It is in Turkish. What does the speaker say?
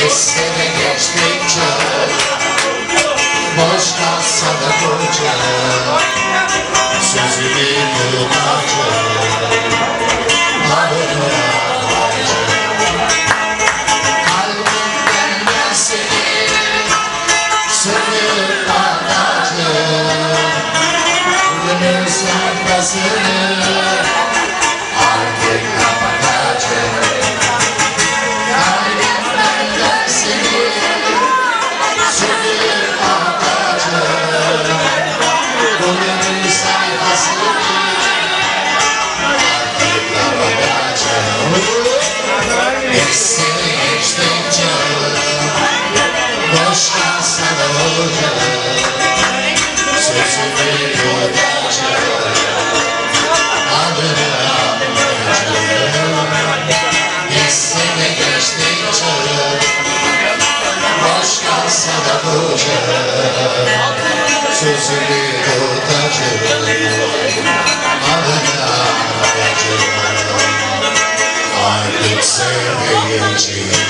sene geçtikçe boş kalsa da koca sözümü tutacağım. Kalbimden ben seni söküp atacağım. Gönül sayfasını artık kapatacağım. Kalbimden ben seni söküp atacağım. Gönül sayfasını artık kapatacağım. Bir sene geçtikçe boş kalsa da olacak sözümü tutacağım. Adını anlayacağım. Bir sene geçtikçe boş kalsa da olacak sözümü tutacağım. Adını anlayacağım. Artık sevmeyeceğim.